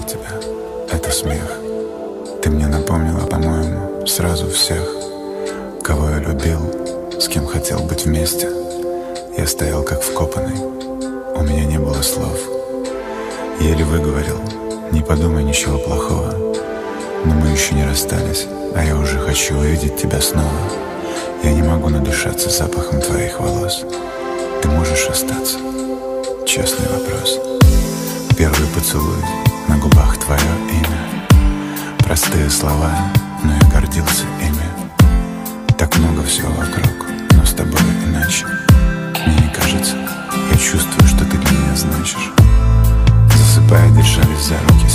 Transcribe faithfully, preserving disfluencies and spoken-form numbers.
тебя, это смех. Ты мне напомнила, по-моему, сразу всех, кого я любил, с кем хотел быть вместе. Я стоял как вкопанный, у меня не было слов. Еле выговорил: не подумай ничего плохого. Но мы еще не расстались, а я уже хочу увидеть тебя снова. Я не могу надышаться запахом твоих волос. Ты можешь остаться? Честный вопрос. Первый поцелуй, на губах твое имя. Простые слова, но я гордился ими. Так много всего вокруг, но с тобой иначе. Мне не кажется, я чувствую, что ты для меня значишь. Засыпая, держались за руки,